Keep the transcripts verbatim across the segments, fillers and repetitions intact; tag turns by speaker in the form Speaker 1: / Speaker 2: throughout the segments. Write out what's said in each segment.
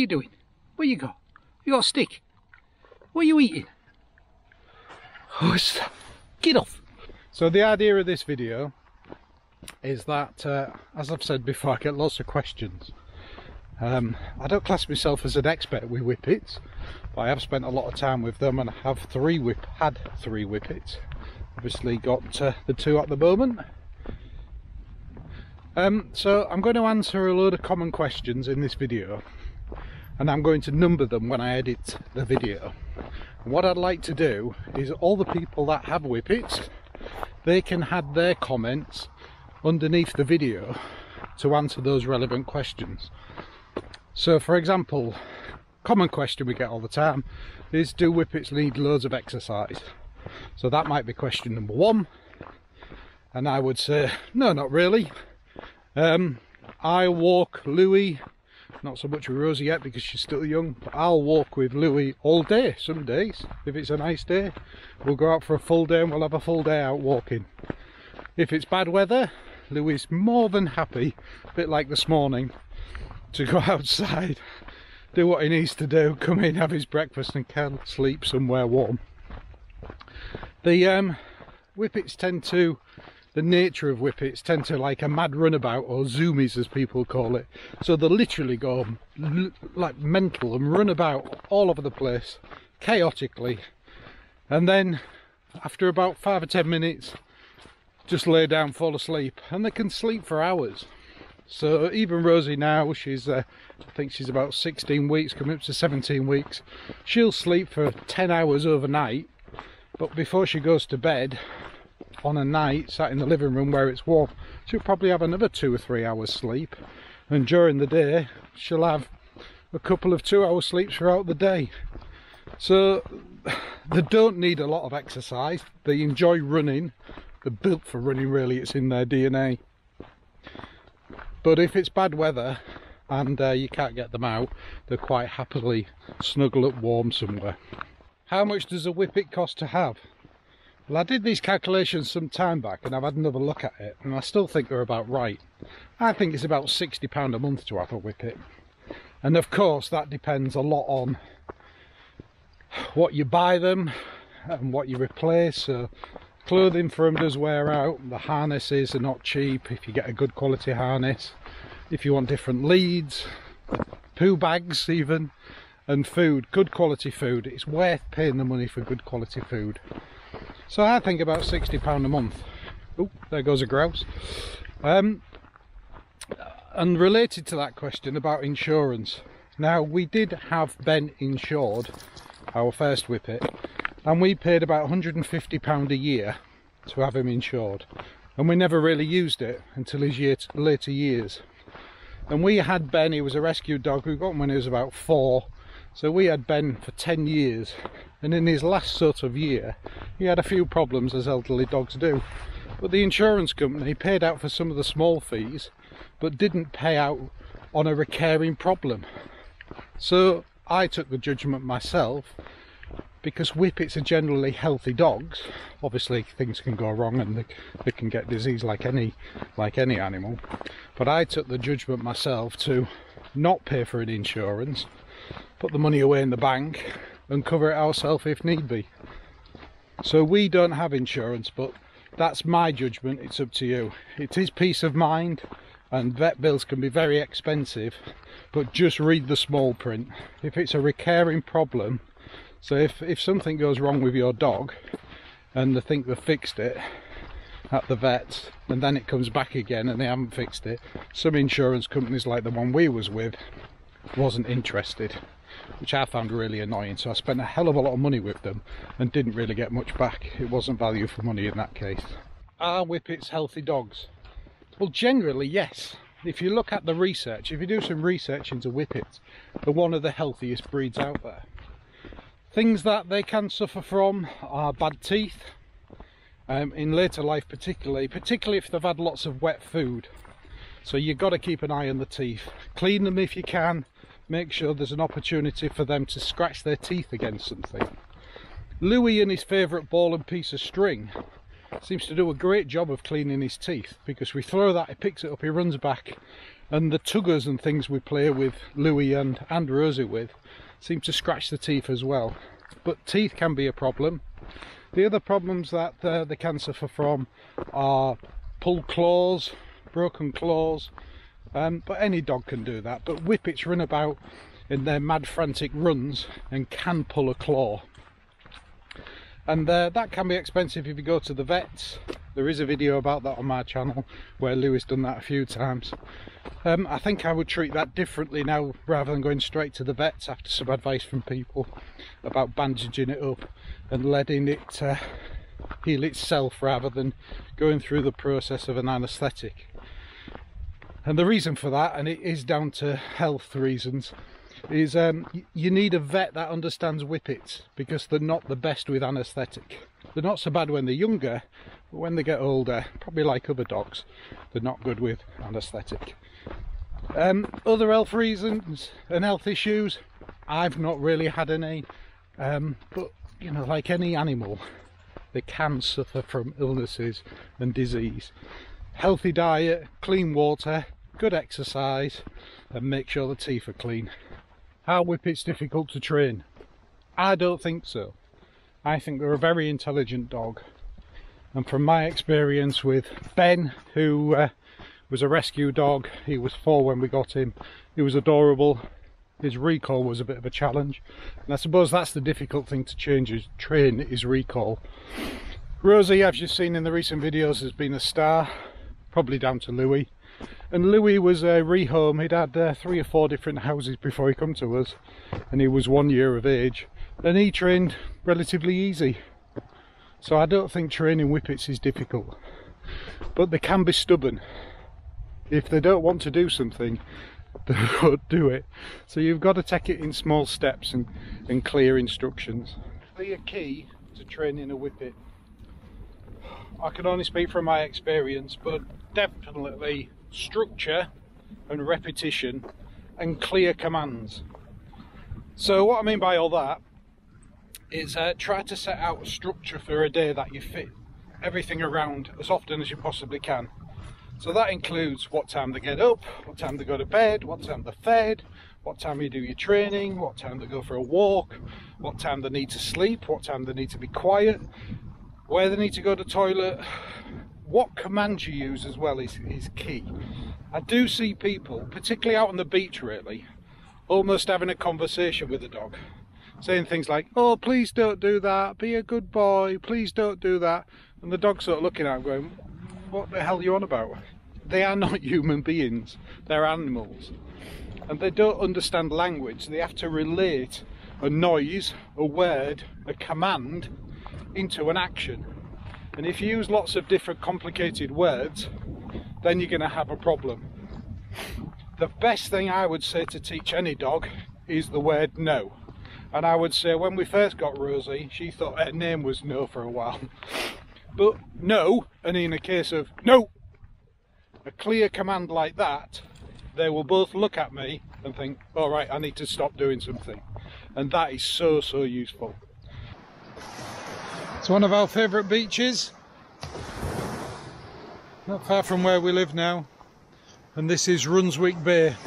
Speaker 1: you doing? Where you go? You got a stick? What are you eating? Oh, it's... Get off! So the idea of this video is that, uh, as I've said before, I get lots of questions. Um, I don't class myself as an expert with Whippets, but I have spent a lot of time with them, and I have three whip had three Whippets. Obviously got uh, the two at the moment. Um, so I'm going to answer a load of common questions in this video, and I'm going to number them when I edit the video. And what I'd like to do is all the people that have Whippets, they can add their comments underneath the video to answer those relevant questions. So for example, common question we get all the time is, do Whippets need loads of exercise? So that might be question number one, and I would say no, not really. um, I walk Louie, not so much with Rosie yet because she's still young, but I'll walk with Louie all day. Some days, if it's a nice day, we'll go out for a full day and we'll have a full day out walking. If it's bad weather, Louie's more than happy, a bit like this morning, to go outside, do what he needs to do, come in, have his breakfast and can sleep somewhere warm. The um, Whippets tend to, the nature of Whippets tend to like a mad runabout, or zoomies as people call it. So they literally go like mental and run about all over the place, chaotically. And then after about five or ten minutes, just lay down, fall asleep, and they can sleep for hours. So even Rosie now, she's uh, I think she's about sixteen weeks, coming up to seventeen weeks, she'll sleep for ten hours overnight, but before she goes to bed on a night, sat in the living room where it's warm, she'll probably have another two or three hours sleep, and during the day she'll have a couple of two hour sleeps throughout the day. So they don't need a lot of exercise, they enjoy running, they're built for running really, it's in their D N A. But if it's bad weather and uh, you can't get them out, they'll quite happily snuggle up warm somewhere. How much does a Whippet cost to have? Well, I did these calculations some time back and I've had another look at it, and I still think they're about right. I think it's about sixty pounds a month to have a Whippet. And of course that depends a lot on what you buy them and what you replace. So clothing for them does wear out, the harnesses are not cheap if you get a good quality harness, if you want different leads, poo bags even, and food, good quality food. It's worth paying the money for good quality food. So I think about sixty pounds a month. Oh, there goes a grouse. Um, and related to that question about insurance, now we did have Ben insured, our first Whippet, and we paid about one hundred and fifty pounds a year to have him insured, and we never really used it until his year later years. And we had Ben, he was a rescue dog, we got him when he was about four, so we had Ben for ten years, and in his last sort of year he had a few problems, as elderly dogs do, but the insurance company paid out for some of the small fees but didn't pay out on a recurring problem. So I took the judgment myself, because Whippets are generally healthy dogs. Obviously things can go wrong and they, they can get disease like any like any animal, but I took the judgment myself to not pay for an insurance, put the money away in the bank and cover it ourselves if need be. So we don't have insurance, but that's my judgment, it's up to you. It is peace of mind, and vet bills can be very expensive, but just read the small print. If it's a recurring problem, so if, if something goes wrong with your dog and they think they've fixed it at the vet and then it comes back again and they haven't fixed it, some insurance companies like the one we was with wasn't interested, which I found really annoying. So I spent a hell of a lot of money with them and didn't really get much back. It wasn't value for money in that case. Are Whippets healthy dogs? Well, generally yes. If you look at the research, if you do some research into Whippets, they're one of the healthiest breeds out there. Things that they can suffer from are bad teeth, um, in later life particularly, particularly if they've had lots of wet food. So you've got to keep an eye on the teeth. Clean them if you can, make sure there's an opportunity for them to scratch their teeth against something. Louie and his favourite ball and piece of string seems to do a great job of cleaning his teeth, because we throw that, he picks it up, he runs back and the tuggers and things we play with Louis and, and Rosie with seem to scratch the teeth as well. But teeth can be a problem. The other problems that uh, they can suffer from are pulled claws, broken claws, um, but any dog can do that. But Whippets run about in their mad frantic runs and can pull a claw. And uh, that can be expensive if you go to the vets. There is a video about that on my channel where Louis done that a few times. Um, I think I would treat that differently now rather than going straight to the vets after some advice from people about bandaging it up and letting it uh, heal itself rather than going through the process of an anaesthetic. And the reason for that, and it is down to health reasons, is um, you need a vet that understands Whippets, because they're not the best with anaesthetic. They're not so bad when they're younger, but when they get older, probably like other dogs, they're not good with anaesthetic. Um, other health reasons and health issues, I've not really had any, um, but you know, like any animal, they can suffer from illnesses and disease. Healthy diet, clean water, good exercise, and make sure the teeth are clean. Are Whippets difficult to train? I don't think so. I think they're a very intelligent dog. And from my experience with Ben, who uh, was a rescue dog, he was four when we got him, he was adorable. His recall was a bit of a challenge. And I suppose that's the difficult thing to change, is train is recall. Rosie, as you've seen in the recent videos, has been a star, probably down to Louis. And Louis was a rehome. He'd had uh, three or four different houses before he come to us, and he was one year of age, and he trained relatively easy. So I don't think training Whippets is difficult, but they can be stubborn. If they don't want to do something, they won't do it. So you've got to take it in small steps and, and clear instructions. The key to training a Whippet, I can only speak from my experience, but definitely structure and repetition and clear commands. So what I mean by all that is uh, try to set out a structure for a day that you fit everything around as often as you possibly can. So that includes what time they get up, what time they go to bed, what time they're fed, what time you do your training, what time they go for a walk, what time they need to sleep, what time they need to be quiet, where they need to go to the toilet. What commands you use as well is, is key. I do see people, particularly out on the beach really, almost having a conversation with the dog, saying things like, oh, please don't do that, be a good boy, please don't do that. And the dog's sort of looking at him going, what the hell are you on about? They are not human beings, they're animals. And they don't understand language. They have to relate a noise, a word, a command into an action. And if you use lots of different complicated words, then you're going to have a problem. The best thing I would say to teach any dog is the word no. And I would say when we first got Rosie, she thought her name was No for a while. But no, and in a case of no, a clear command like that, they will both look at me and think, all right, I need to stop doing something. And that is so, so useful. It's one of our favourite beaches, not far from where we live now, and this is Runswick Bay.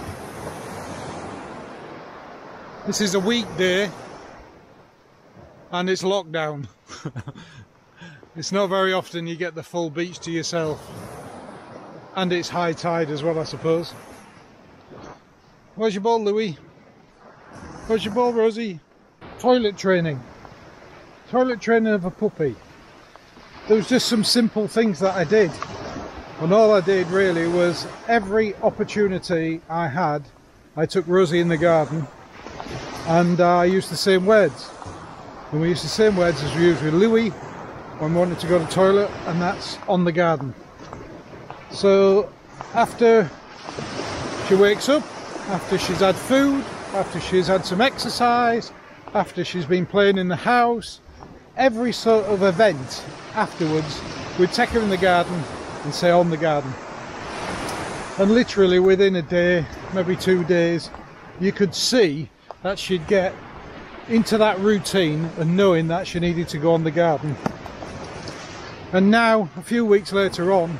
Speaker 1: This is a weekday and it's lockdown. It's not very often you get the full beach to yourself, and it's high tide as well, I suppose. Where's your ball, Louis? Where's your ball, Rosie? Toilet training. Toilet training of a puppy. There was just some simple things that I did, and all I did really was every opportunity I had, I took Rosie in the garden and uh, I used the same words. And we used the same words as we used with Louis when we wanted to go to the toilet, and that's on the garden. So after she wakes up, after she's had food, after she's had some exercise, after she's been playing in the house, every sort of event afterwards, we'd take her in the garden and say on the garden. And literally within a day, maybe two days, you could see that she'd get into that routine and knowing that she needed to go on the garden. And now, a few weeks later on,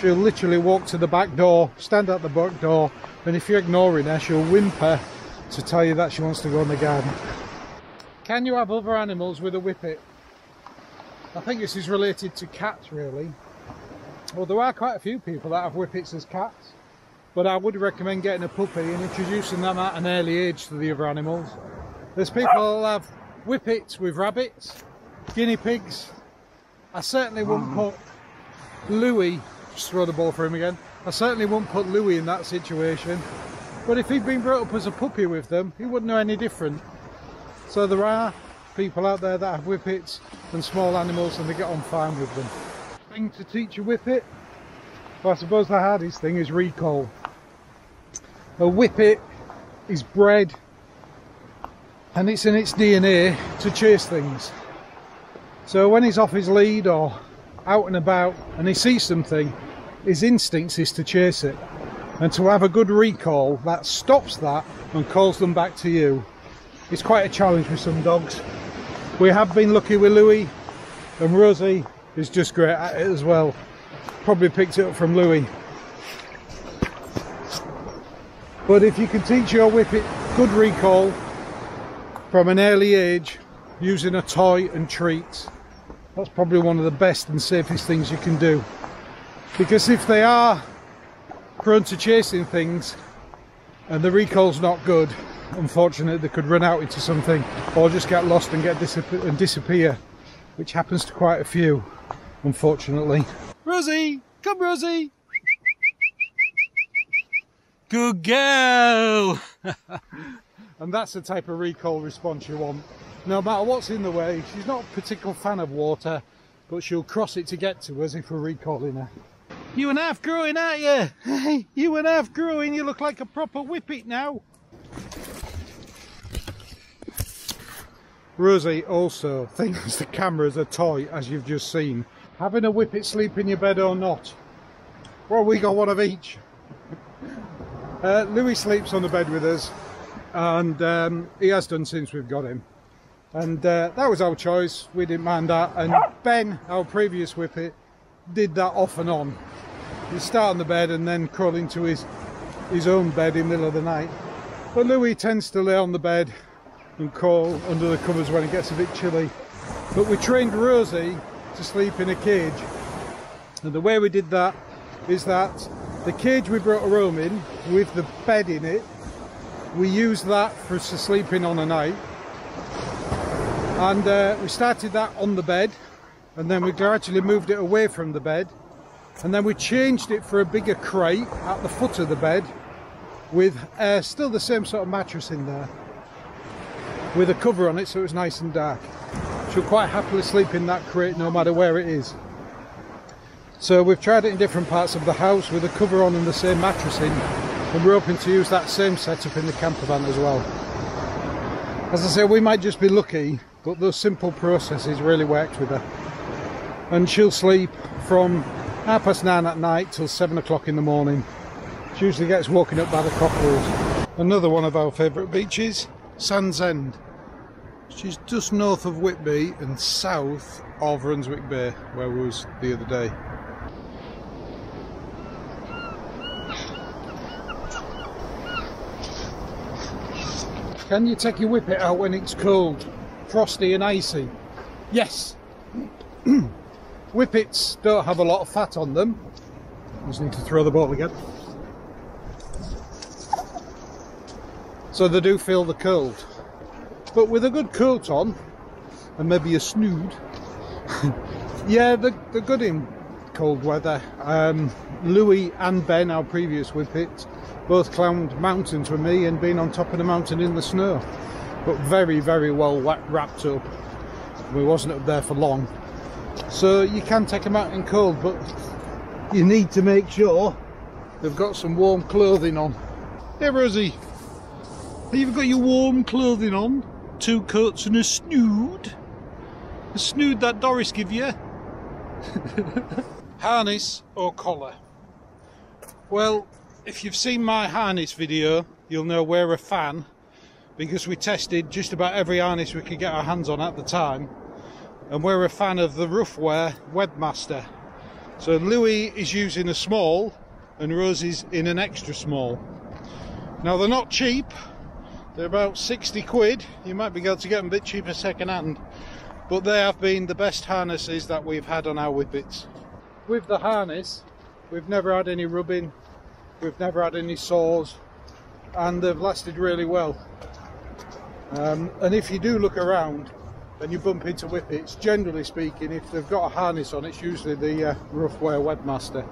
Speaker 1: she'll literally walk to the back door, stand at the back door, and if you're ignoring her, she'll whimper to tell you that she wants to go in the garden. Can you have other animals with a whippet? I think this is related to cats really. Well, there are quite a few people that have whippets as cats, but I would recommend getting a puppy and introducing them at an early age to the other animals. There's people that have whippets with rabbits, guinea pigs. I certainly wouldn't put Louis, just throw the ball for him again, I certainly wouldn't put Louis in that situation. But if he'd been brought up as a puppy with them, he wouldn't know any different. So there are people out there that have whippets and small animals and they get on fine with them. Thing to teach a whippet? Well, I suppose the hardest thing is recall. A whippet is bred and it's in its D N A to chase things. So when he's off his lead or out and about and he sees something, his instincts is to chase it. And to have a good recall that stops that and calls them back to you is quite a challenge with some dogs. We have been lucky with Louis, and Rosie is just great at it as well. Probably picked it up from Louis. But if you can teach your whippet good recall from an early age using a toy and treats, that's probably one of the best and safest things you can do. Because if they are prone to chasing things and the recall's not good, unfortunately they could run out into something or just get lost and get disappear and disappear, which happens to quite a few, unfortunately. Rosie, come Rosie. Good girl. And that's the type of recall response you want. No matter what's in the way. She's not a particular fan of water, but she'll cross it to get to us if we're recalling her. You and half growing, aren't you? Hey, you and half growing, you look like a proper whippet now. Rosie also thinks the camera's a toy, as you've just seen. Having a whippet sleep in your bed or not? Well, we got one of each. Uh, Louis sleeps on the bed with us, and um, he has done since we've got him. And uh, that was our choice, we didn't mind that. And Ben, our previous whippet, did that off and on. He'd start on the bed and then crawl into his, his own bed in the middle of the night. But Louis tends to lay on the bed and crawl under the covers when it gets a bit chilly. But we trained Rosie to sleep in a cage. And the way we did that is that the cage we brought her home in, with the bed in it, we used that for us to sleep in on a night. And uh, we started that on the bed, and then we gradually moved it away from the bed, and then we changed it for a bigger crate at the foot of the bed with uh, still the same sort of mattress in there with a cover on it, so it was nice and dark. She'll quite happily sleep in that crate no matter where it is. So we've tried it in different parts of the house with a cover on and the same mattress in, and we're hoping to use that same setup in the camper van as well. As I say, we might just be lucky, but those simple processes really worked with her. And she'll sleep from half past nine at night till seven o'clock in the morning. She usually gets woken up by the cockerels. Another one of our favourite beaches, Sands End. She's just north of Whitby and south of Runswick Bay, where we was the other day. Can you take your whippet out when it's cold, frosty and icy? Yes. Whippets don't have a lot of fat on them. Just need to throw the ball again. So they do feel the cold. But with a good coat on, and maybe a snood, yeah, they're, they're good in cold weather. Um, Louis and Ben, our previous whippets, both climbed mountains with me and been on top of the mountain in the snow, but very very well wrapped up. We wasn't up there for long, so you can take them out in cold, but you need to make sure they've got some warm clothing on. Hey Rosie, have you got your warm clothing on? Two coats and a snood? A snood that Doris give you? Harness or collar? Well, if you've seen my harness video, you'll know we're a fan, because we tested just about every harness we could get our hands on at the time, and we're a fan of the Roughwear Webmaster. So Louis is using a small and Rosie's in an extra small. Now they're not cheap, they're about sixty quid. You might be able to get them a bit cheaper second hand, but they have been the best harnesses that we've had on our Whippets. With the harness, we've never had any rubbing, we've never had any sores, and they've lasted really well. Um, and if you do look around and you bump into Whippets, generally speaking, if they've got a harness on, it's usually the uh, Roughwear Webmaster.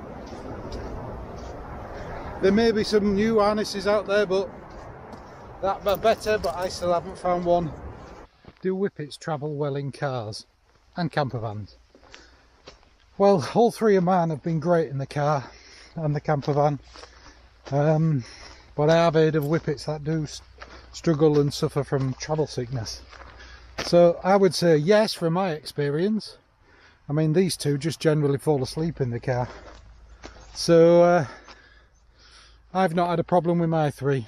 Speaker 1: There may be some new harnesses out there, but that are better, but I still haven't found one. Do Whippets travel well in cars and camper vans? Well, all three of mine have been great in the car and the camper van, um, but I have heard of Whippets that do struggle and suffer from travel sickness. So I would say yes, from my experience. I mean, these two just generally fall asleep in the car, so uh, I've not had a problem with my three.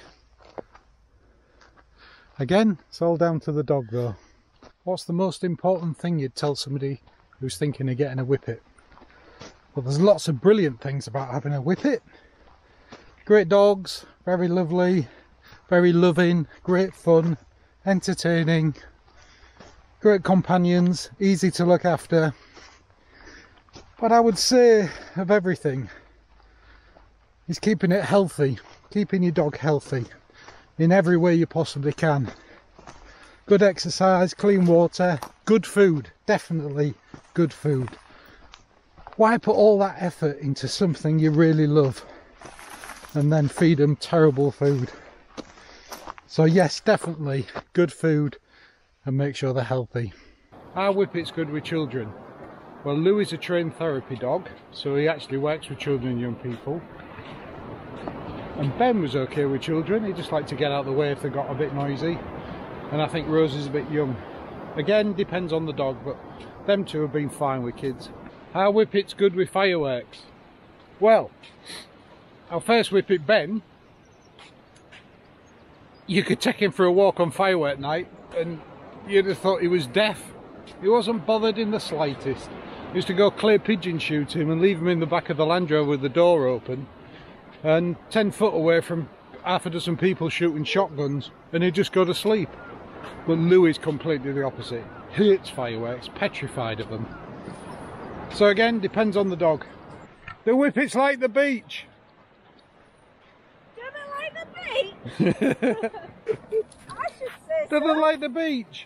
Speaker 1: Again, it's all down to the dog though. What's the most important thing you'd tell somebody who's thinking of getting a Whippet? Well, there's lots of brilliant things about having a Whippet. Great dogs, very lovely, very loving, great fun, entertaining, great companions, easy to look after. But I would say of everything is keeping it healthy, keeping your dog healthy in every way you possibly can. Good exercise, clean water, good food, definitely good food. Why put all that effort into something you really love and then feed them terrible food? So yes, definitely good food and make sure they're healthy. Are Whippets good with children? Well, Louis is a trained therapy dog, so he actually works with children and young people. And Ben was okay with children, he just liked to get out of the way if they got a bit noisy. And I think Rose is a bit young. Again, depends on the dog, but them two have been fine with kids. Are Whippets good with fireworks? Well, our first Whippet, Ben, you could take him for a walk on firework night and you'd have thought he was deaf. He wasn't bothered in the slightest. He used to go clear pigeon shoot him and leave him in the back of the Land Rover with the door open, and ten foot away from half a dozen people shooting shotguns, and he'd just go to sleep. But Louis is completely the opposite. Hates fireworks, petrified of them. So again, depends on the dog. The Whippets like the beach.
Speaker 2: Do they like the beach? I should say
Speaker 1: Do
Speaker 2: so.
Speaker 1: they like the beach?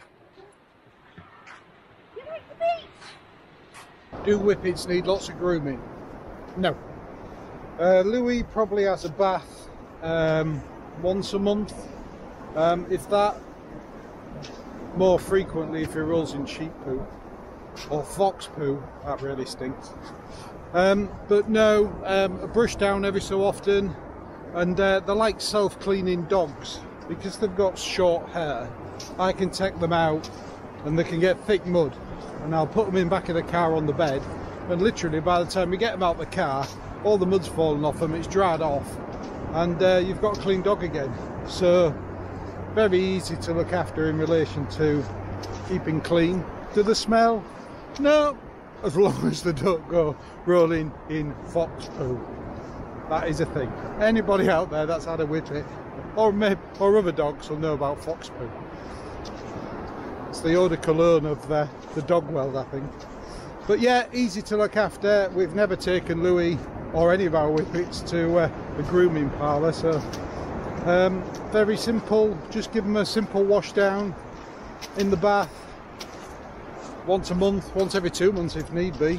Speaker 2: You like the beach?
Speaker 1: Do Whippets need lots of grooming? No. Uh, Louis probably has a bath um, once a month, um, if that. More frequently if he rolls in sheep poo or fox poo, that really stinks. Um, but no, um, a brush down every so often, and uh, they're like self-cleaning dogs because they've got short hair. I can take them out and they can get thick mud, and I'll put them in the back of the car on the bed, and literally by the time we get them out the car, all the mud's fallen off them, it's dried off, and uh, you've got a clean dog again. So very easy to look after in relation to keeping clean. Do they smell? No, as long as they don't go rolling in fox poo. That is a thing. Anybody out there that's had a Whippet, or maybe, or other dogs, will know about fox poo. It's the eau de cologne of the, the dog world, I think. But yeah, easy to look after. We've never taken Louis or any of our Whippets to uh, the grooming parlour, so um, very simple. Just give them a simple wash down in the bath once a month, once every two months if need be.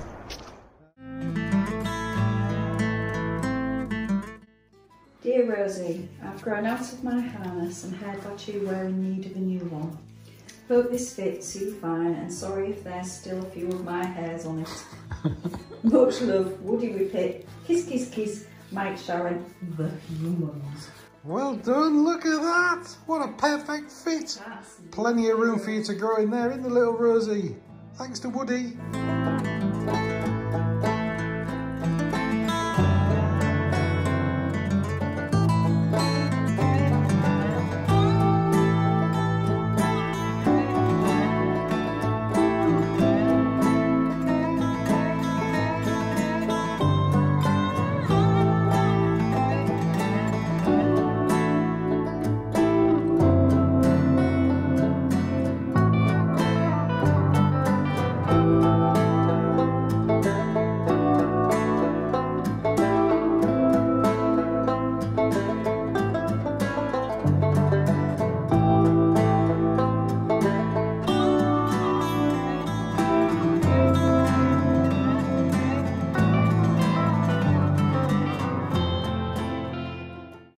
Speaker 2: Dear Rosie, I've grown out of my harness and heard that you were in need of a new one. Hope this fits you fine, and sorry if there's still a few of my hairs on it. Much love, Woody Whippet. Kiss, kiss, kiss, Mike Sharon, the humans.
Speaker 1: Well done, look at that! What a perfect fit!
Speaker 2: That's
Speaker 1: Plenty of room for you to grow in there, in the little Rosie. Thanks to Woody.